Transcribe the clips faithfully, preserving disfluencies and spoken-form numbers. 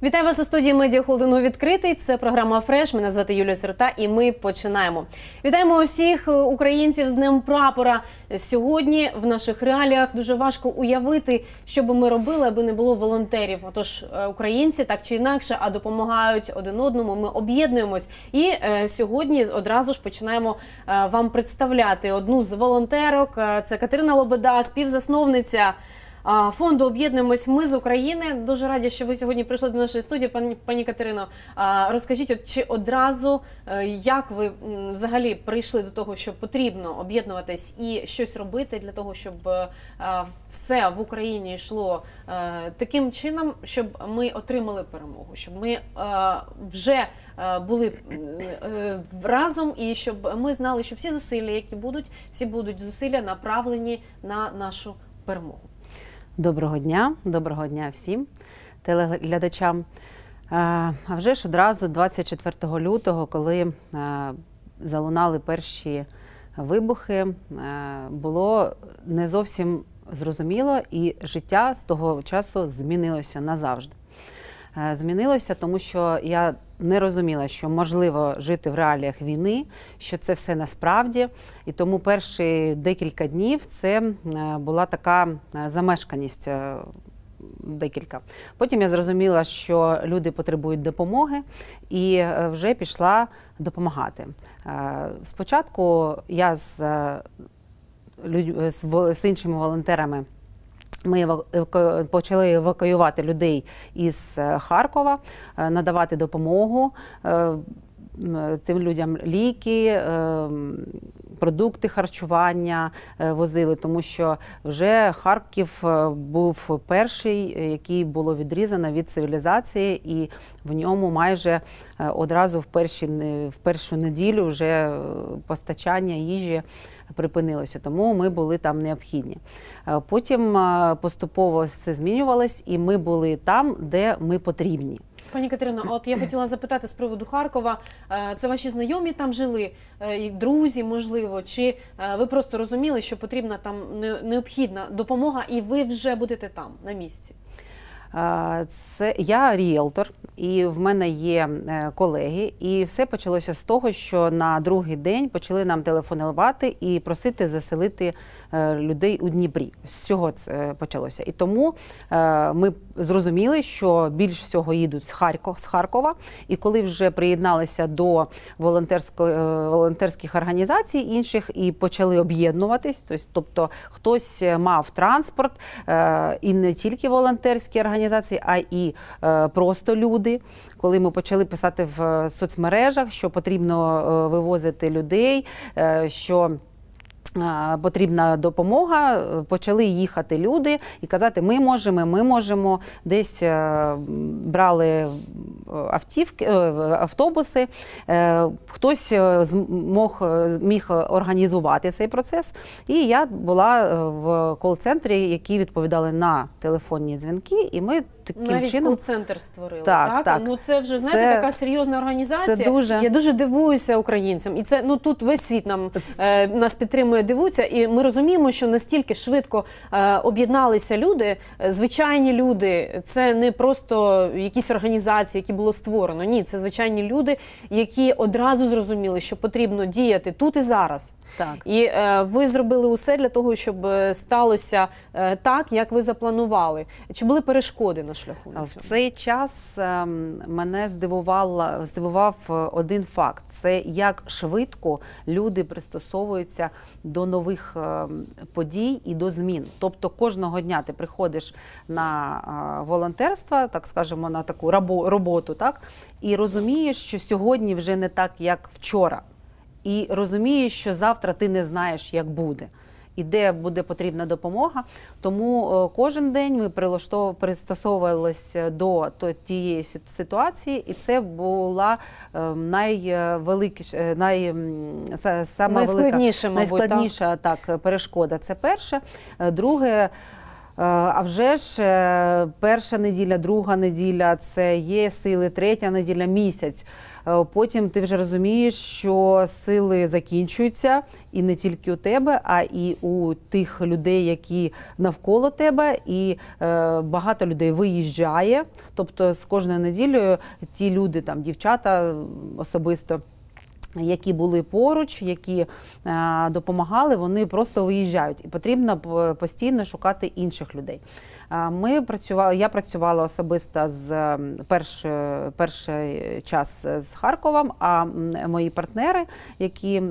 Вітаю вас у студії медіахолдингу «Відкритий». Це програма «Фреш». Мене звати Юлія Сирота і ми починаємо. Вітаємо усіх українців з Днем Прапора. Сьогодні в наших реаліях дуже важко уявити, що би ми робили, аби не було волонтерів. Отож, українці так чи інакше, а допомагають один одному, ми об'єднуємось. І е, сьогодні одразу ж починаємо е, вам представляти одну з волонтерок. Це Катерина Лобода, співзасновниця фонду «Об'єднуємось ми з України». Дуже раді, що ви сьогодні прийшли до нашої студії, пані, пані Катерино. Розкажіть, от, чи одразу, як ви взагалі прийшли до того, що потрібно об'єднуватись і щось робити для того, щоб все в Україні йшло таким чином, щоб ми отримали перемогу, щоб ми вже були разом і щоб ми знали, що всі зусилля, які будуть, всі будуть зусилля направлені на нашу перемогу. Доброго дня, доброго дня всім телеглядачам. А вже ж одразу двадцять четвертого лютого, коли залунали перші вибухи, було не зовсім зрозуміло, і життя з того часу змінилося назавжди. Змінилося, тому що я не розуміла, що можливо жити в реаліях війни, що це все насправді. І тому перші декілька днів це була така замешканість декілька. Потім я зрозуміла, що люди потребують допомоги і вже пішла допомагати. Спочатку я з, з іншими волонтерами Ми почали евакуювати людей із Харкова, надавати допомогу тим людям, ліки, продукти харчування возили, тому що вже Харків був перший, який було відрізано від цивілізації, і в ньому майже одразу в, перші, в першу неділю вже постачання їжі припинилося, тому ми були там необхідні. Потім поступово все змінювалось, і ми були там, де ми потрібні. Пані Катерино, от я хотіла запитати з приводу Харкова. Це ваші знайомі там жили, друзі, можливо, чи ви просто розуміли, що потрібна там необхідна допомога, і ви вже будете там, на місці? Це я ріелтор, і в мене є колеги, і все почалося з того, що на другий день почали нам телефонувати і просити заселити людей у Дніпрі. З цього це почалося. І тому ми зрозуміли, що більш всього їдуть з Харкова, з Харкова, і коли вже приєдналися до волонтерських організацій інших і почали об'єднуватись, тобто хтось мав транспорт, і не тільки волонтерські організації, а і просто люди. Коли ми почали писати в соцмережах, що потрібно вивозити людей, що потрібна допомога, почали їхати люди і казати, ми можемо, ми можемо, десь брали автівки, автобуси, хтось змог, міг організувати цей процес. І я була в кол-центрі, які відповідали на телефонні дзвінки, і ми таким Навіть чином... кол-центр створили, так? Так, так. Ну це вже, знаєте, це... така серйозна організація. Це дуже... Я дуже дивуюся українцям. І це, ну тут весь світ нам, е, нас підтримує, дивується. І ми розуміємо, що настільки швидко е, об'єдналися люди, звичайні люди. Це не просто якісь організації, які було створено. Ні, це звичайні люди, які одразу зрозуміли, що потрібно діяти тут і зараз. Так. І е, ви зробили усе для того, щоб сталося е, так, як ви запланували. Чи були перешкоди на шляху? На в цей час е, мене здивував, здивував один факт. Це як швидко люди пристосовуються до нових е, подій і до змін. Тобто кожного дня ти приходиш на е, волонтерство, так скажемо, на таку роботу, так, і розумієш, що сьогодні вже не так, як вчора. І розумієш, що завтра ти не знаєш, як буде, і де буде потрібна допомога. Тому кожен день ми пристосовувалися до тієї ситуації, і це була найвеликіша, най, сама найскладніша, велика, мабуть, найскладніша так, перешкода. Це перше. Друге, А вже ж е, перша неділя, друга неділя – це є сили, третя неділя, місяць. Е, Потім ти вже розумієш, що сили закінчуються і не тільки у тебе, а і у тих людей, які навколо тебе. І е, багато людей виїжджає. Тобто з кожною неділею ті люди, там, дівчата особисто, які були поруч, які е, допомагали, вони просто виїжджають. І потрібно постійно шукати інших людей. Е, Ми працювали, я працювала особисто з перш, перший час з Харковом, а мої партнери, які е,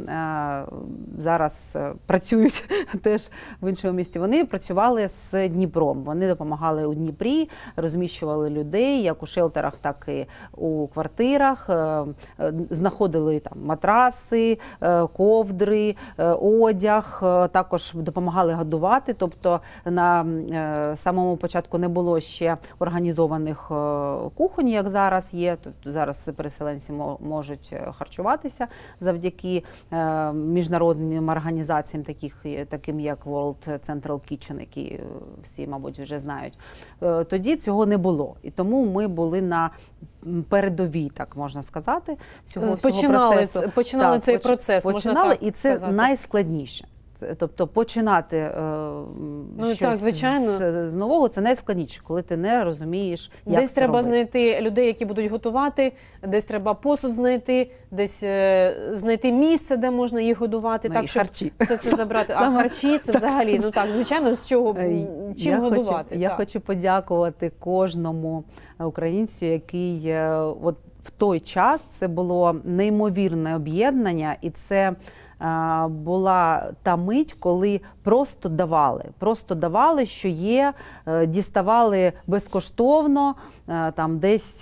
зараз працюють теж в іншому місті, вони працювали з Дніпром. Вони допомагали у Дніпрі, розміщували людей як у шелтерах, так і у квартирах, е, знаходили там матраси, ковдри, одяг, також допомагали годувати. Тобто на самому початку не було ще організованих кухонь, як зараз є. Тобто зараз переселенці можуть харчуватися завдяки міжнародним організаціям, таких, таким як World Central Kitchen, які всі, мабуть, вже знають. Тоді цього не було. І тому ми були на передовій, так можна сказати, цього починали, процесу. Починали так, цей поч, процес, починали, можна так і це сказати. Найскладніше. Тобто починати е, ну, щось так, звичайно. З, з нового – це найскладніше, коли ти не розумієш, як десь це треба робити. знайти людей, які будуть готувати, десь треба посуд знайти, десь е, знайти місце, де можна їх годувати, Ну, так, і щоб харчі. все це забрати. А харчі – це взагалі, ну так, звичайно, з чого, чим я годувати. Хочу, я так. хочу подякувати кожному українцю, який от в той час, це було неймовірне об'єднання, і це була та мить, коли просто давали. Просто давали, що є, діставали безкоштовно, там десь,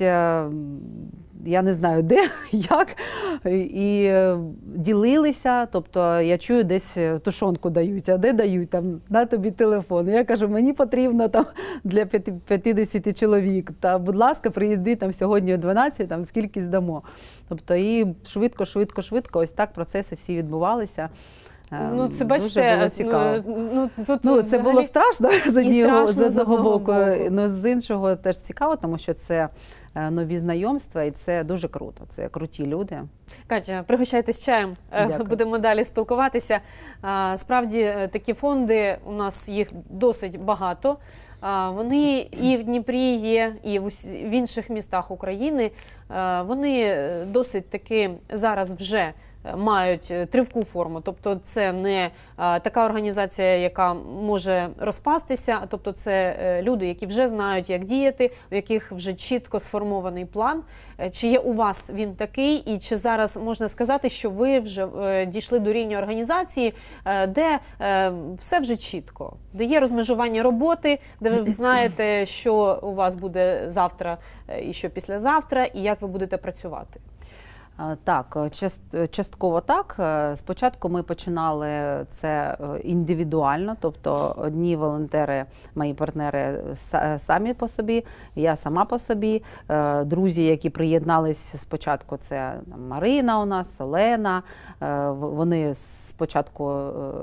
я не знаю де, як, і ділилися. Тобто я чую, десь тушонку дають, а де дають, там, на тобі телефон. Я кажу, мені потрібно там для п'ятдесят чоловік, та, будь ласка, приїзди там сьогодні о дванадцятій, там скільки здамо. Тобто і швидко, швидко, швидко, ось так процеси всі відбувалися. Ну, це, бачите, дуже було цікаво. Ну, тут, ну, це взагалі... було страшно з одного, з з одного боку, боку. але з іншого теж цікаво, тому що це нові знайомства, і це дуже круто. Це круті люди. Катя, пригощайтесь чаєм. Дякую. Будемо далі спілкуватися. Справді, такі фонди, у нас їх досить багато. Вони і в Дніпрі є, і в інших містах України. Вони досить таки зараз вже мають тривку форму, тобто це не а, така організація, яка може розпастися, тобто це е, люди, які вже знають, як діяти, у яких вже чітко сформований план. Е, чи є у вас він такий, і чи зараз можна сказати, що ви вже е, дійшли до рівня організації, е, де е, все вже чітко, де є розмежування роботи, де ви знаєте, що у вас буде завтра е, і що післязавтра, і як ви будете працювати? Так, частково так. Спочатку ми починали це індивідуально, тобто одні волонтери, мої партнери самі по собі, я сама по собі. Друзі, які приєднались спочатку, це Марина у нас, Олена, вони спочатку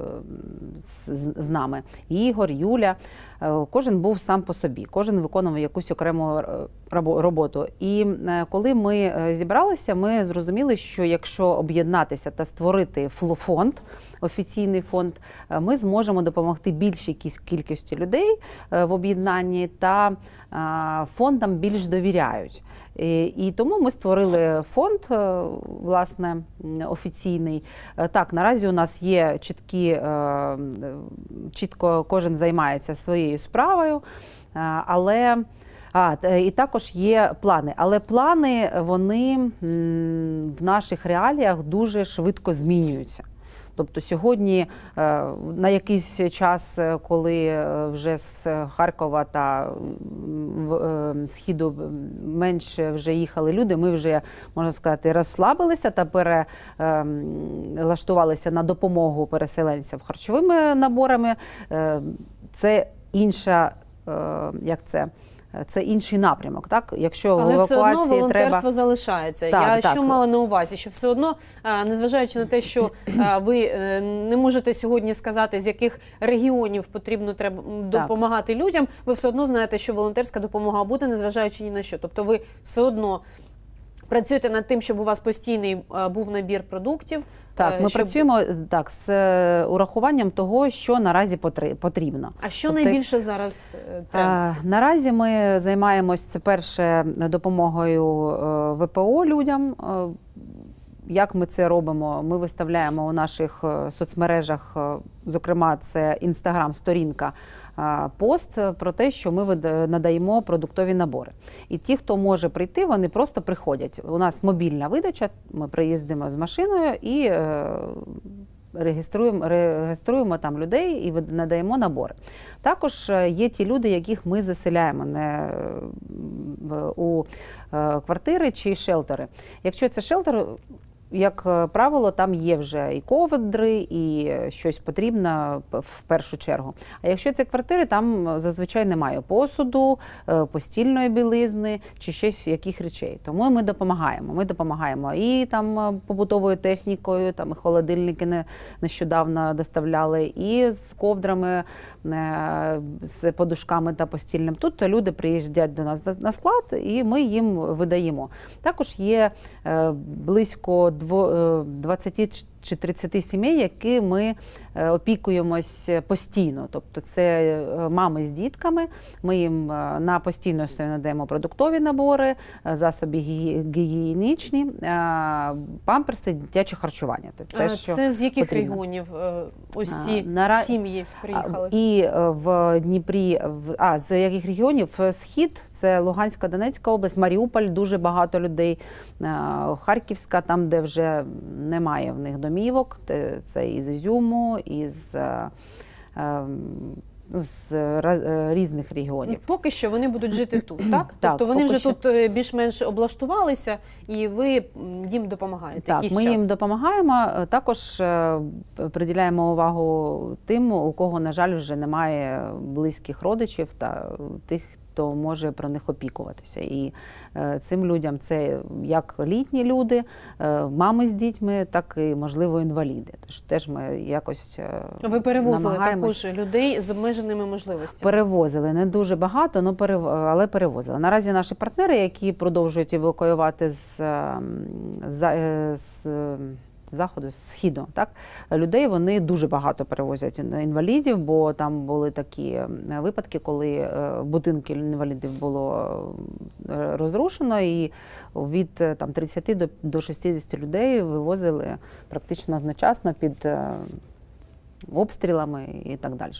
з нами, Ігор, Юля. Кожен був сам по собі, кожен виконував якусь окрему роботу. І коли ми зібралися, ми зрозуміли, що якщо об'єднатися та створити фонд, офіційний фонд, ми зможемо допомогти більшій кількості людей в об'єднанні, та фондам більш довіряють. І тому ми створили фонд, власне, офіційний. Так, наразі у нас є чіткі, чітко кожен займається своєю справою, але А, і також є плани. Але плани, вони в наших реаліях дуже швидко змінюються. Тобто сьогодні на якийсь час, коли вже з Харкова та Східу менше вже їхали люди, ми вже, можна сказати, розслабилися та перелаштувалися на допомогу переселенцям харчовими наборами. Це інша, як це, це інший напрямок. Так? Якщо Але в все одно евакуації волонтерство треба... залишається. Так, Я так. що мала на увазі, що все одно, незважаючи на те, що ви не можете сьогодні сказати, з яких регіонів потрібно треба допомагати людям, ви все одно знаєте, що волонтерська допомога буде, незважаючи ні на що. Тобто ви все одно працюєте над тим, щоб у вас постійний був набір продуктів. Так, ми щоб... працюємо так, з урахуванням того, що наразі потрібно. А що тобто, найбільше зараз треба? Наразі ми займаємось, це перше, допомогою В П О людям. Як ми це робимо? Ми виставляємо у наших соцмережах, зокрема, це інстаграм-сторінка, пост про те, що ми надаємо продуктові набори. І ті, хто може прийти, вони просто приходять. У нас мобільна видача, ми приїздимо з машиною і реєструємо, реєструємо там людей і надаємо набори. Також є ті люди, яких ми заселяємо не у квартири чи шелтери. Якщо це шелтер, як правило, там є вже і ковдри, і щось потрібно в першу чергу. А якщо це квартири, там зазвичай немає посуду, постільної білизни чи щось, яких речей. Тому ми допомагаємо. Ми допомагаємо і там побутовою технікою, там і холодильники нещодавно доставляли, і з ковдрами, з подушками та постільним. Тут люди приїжджають до нас на склад, і ми їм видаємо. Також є близько двадцяти чи тридцяти сімей, які ми опікуємось постійно. Тобто це мами з дітками, ми їм на постійній основі надаємо продуктові набори, засоби гігієнічні, памперси, дитяче харчування. Це, те, що це з яких потрібно. Регіонів ось ці Нара... сім'ї приїхали? І в Дніпрі, а з яких регіонів? Схід, це Луганська, Донецька область, Маріуполь, дуже багато людей, Харківська, там, де вже немає в них домівок, це із Ізюму, із з різних регіонів. Поки що вони будуть жити тут, так? Так, тобто вони вже що... тут більш-менш облаштувалися, і ви їм допомагаєте? Так, ми час. їм допомагаємо. Також приділяємо увагу тим, у кого, на жаль, вже немає близьких родичів та тих, хто може про них опікуватися. І цим людям це як літні люди, мами з дітьми, так і, можливо, інваліди. Тож теж ми якось Ви перевозили також людей з обмеженими можливостями? Перевозили. Не дуже багато, але перевозили. Наразі наші партнери, які продовжують евакуювати з, з, з заходу, з східу, так, людей, вони дуже багато перевозять інвалідів, бо там були такі випадки, коли будинки інвалідів було розрушено, і від там тридцяти до шістдесяти людей вивозили практично одночасно під обстрілами і так далі.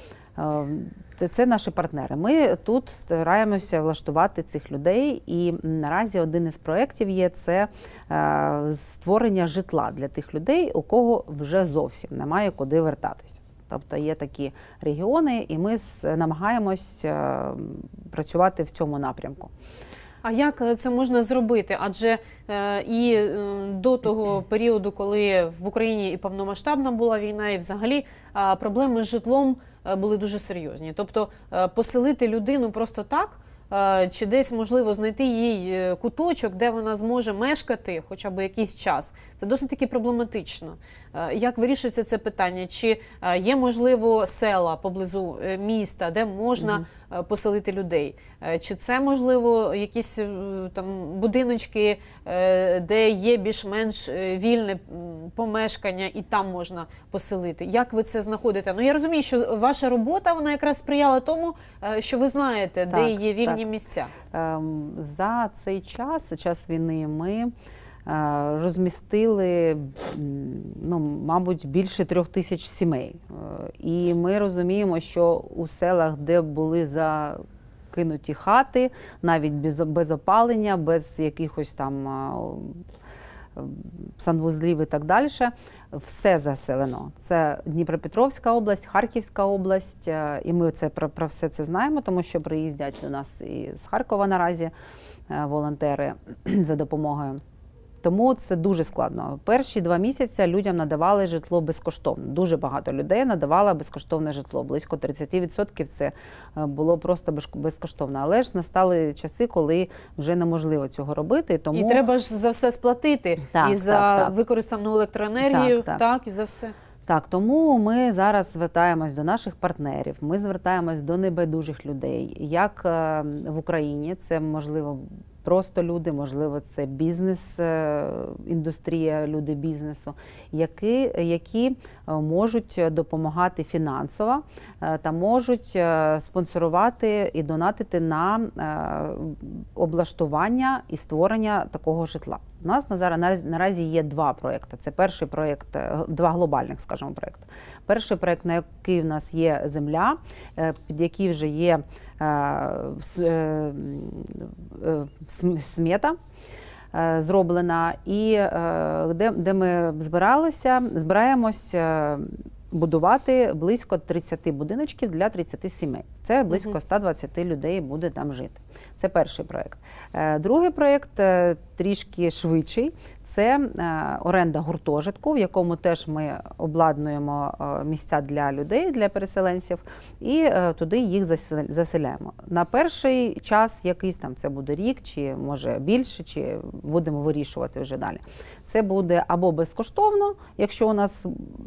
Це наші партнери. Ми тут стараємося влаштувати цих людей, і наразі один із проєктів є це створення житла для тих людей, у кого вже зовсім немає куди вертатися. Тобто є такі регіони, і ми намагаємось працювати в цьому напрямку. А як це можна зробити? Адже е, і е, до того періоду, коли в Україні і повномасштабна була війна, і взагалі е, проблеми з житлом е, були дуже серйозні. Тобто е, поселити людину просто так, е, чи десь можливо знайти їй куточок, де вона зможе мешкати хоча б якийсь час, це досить таки проблематично. Е, як вирішується це питання? Чи е, є, можливо, села поблизу е, міста, де можна mm-hmm. поселити людей? Чи це, можливо, якісь там будиночки, де є більш-менш вільне помешкання і там можна поселити? Як ви це знаходите? Ну, я розумію, що ваша робота, вона якраз сприяла тому, що ви знаєте, так, де є вільні так. місця. За цей час, час війни, ми розмістили, ну, мабуть, більше трьох тисяч сімей. І ми розуміємо, що у селах, де були закинуті хати, навіть без, без опалення, без якихось там санвузлів і так далі, все заселено. Це Дніпропетровська область, Харківська область, і ми це, про, про все це знаємо, тому що приїздять до нас і з Харкова наразі волонтери за допомогою. Тому це дуже складно. Перші два місяці людям надавали житло безкоштовно. Дуже багато людей надавало безкоштовне житло. Близько тридцять відсотків це було просто безкоштовно. Але ж настали часи, коли вже неможливо цього робити. Тому... І треба ж за все сплатити. Так, і за так, так. використану електроенергію, так, так, так, і за все. Так, тому ми зараз звертаємось до наших партнерів, ми звертаємось до небайдужих людей. Як в Україні, це можливо просто люди, можливо, це бізнес, індустрія, люди бізнесу, які, які можуть допомагати фінансово та можуть спонсорувати і донатити на облаштування і створення такого житла. У нас зараз наразі є два проекти. Це перший проєкт, два глобальних, скажімо, проєкти. Перший проєкт, на який в нас є земля, під який вже є смета зроблена, і де, де ми збиралися, збираємось будувати близько тридцяти будиночків для тридцяти сімей. Це близько ста двадцяти людей буде там жити. Це перший проєкт. Другий проєкт трішки швидший. Це оренда гуртожитку, в якому теж ми обладнуємо місця для людей, для переселенців, і туди їх заселяємо. На перший час якийсь там, це буде рік, чи може більше, чи будемо вирішувати вже далі. Це буде або безкоштовно, якщо у нас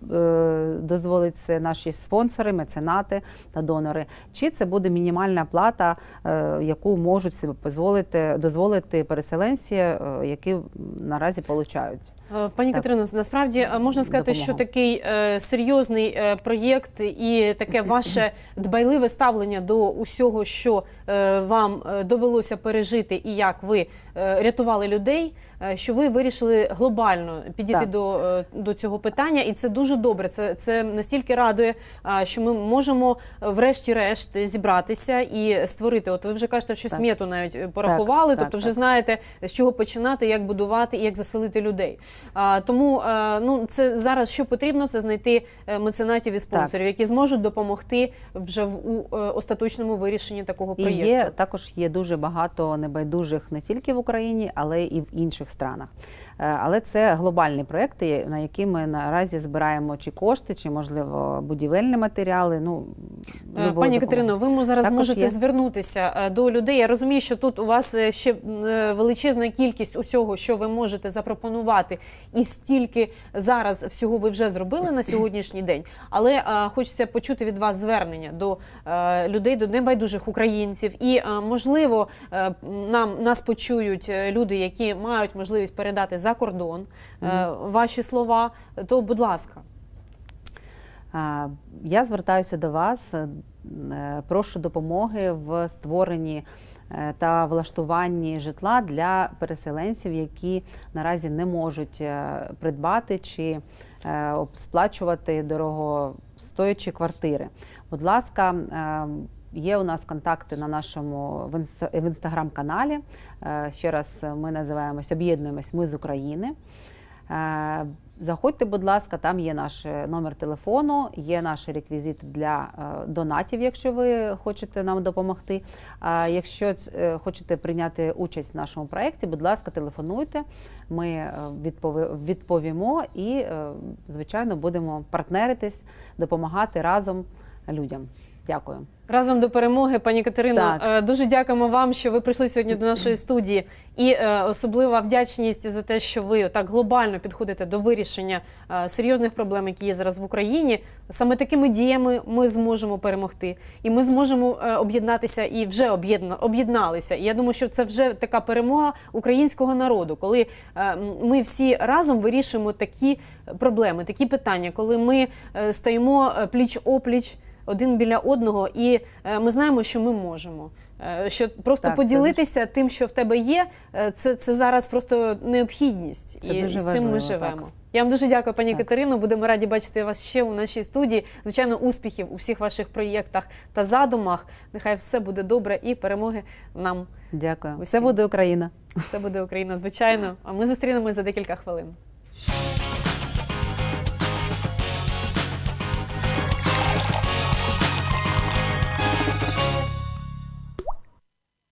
дозволить це наші спонсори, меценати та донори, чи це буде мінімальна плата, яку можуть собі дозволити, дозволити переселенці, які наразі получають. Пані Катерино, насправді можна сказати, допомогу. Що такий е, серйозний е, проєкт і таке ваше дбайливе ставлення до усього, що е, вам довелося пережити і як ви е, рятували людей, е, що ви вирішили глобально підійти до, е, до цього питання, і це дуже добре. Це, це настільки радує, е, що ми можемо врешті-решт зібратися і створити. От ви вже кажете, що так. смету навіть порахували, так, тобто так, вже так. знаєте, з чого починати, як будувати і як заселити людей. А, тому а, ну, це зараз що потрібно, це знайти меценатів і спонсорів, так. які зможуть допомогти вже в у, остаточному вирішенні такого і проєкту. Є, також є дуже багато небайдужих не тільки в Україні, але і в інших странах. Але це глобальні проекти, на які ми наразі збираємо чи кошти, чи, можливо, будівельні матеріали. Ну, Пані Катерино, ви зараз також можете є. звернутися до людей. Я розумію, що тут у вас ще величезна кількість усього, що ви можете запропонувати, і стільки зараз всього ви вже зробили на сьогоднішній день. Але а, хочеться почути від вас звернення до а, людей, до небайдужих українців. І, а, можливо, а, нам, нас почують люди, які мають можливість передати за кордон mm-hmm. ваші слова, то, будь ласка. Я звертаюся до вас, прошу допомоги в створенні та влаштуванні житла для переселенців, які наразі не можуть придбати чи сплачувати дорогостоячі квартири. Будь ласка, є у нас контакти на нашому в інстаграм-каналі. Ще раз ми називаємось «Об'єднуємось ми з України». Заходьте, будь ласка, там є наш номер телефону, є наші реквізити для донатів, якщо ви хочете нам допомогти. А якщо хочете прийняти участь в нашому проєкті, будь ласка, телефонуйте, ми відповімо і, звичайно, будемо партнеритись, допомагати разом людям. Дякую. Разом до перемоги, пані Катерино. Так. Дуже дякуємо вам, що ви прийшли сьогодні до нашої студії. І особлива вдячність за те, що ви так глобально підходите до вирішення серйозних проблем, які є зараз в Україні. Саме такими діями ми зможемо перемогти. І ми зможемо об'єднатися і вже об'єдналися. І я думаю, що це вже така перемога українського народу, коли ми всі разом вирішуємо такі проблеми, такі питання, коли ми стаємо пліч-опліч один біля одного, і е, ми знаємо, що ми можемо. Е, що просто так, поділитися це... тим, що в тебе є, це, це зараз просто необхідність. Це і, і з цим ми живемо. Так. Я вам дуже дякую, пані так. Катерино. Будемо раді бачити вас ще у нашій студії. Звичайно, успіхів у всіх ваших проєктах та задумах. Нехай все буде добре і перемоги нам. Дякую. Усім. Все буде Україна. Все буде Україна, звичайно. А ми зустрінемось за декілька хвилин.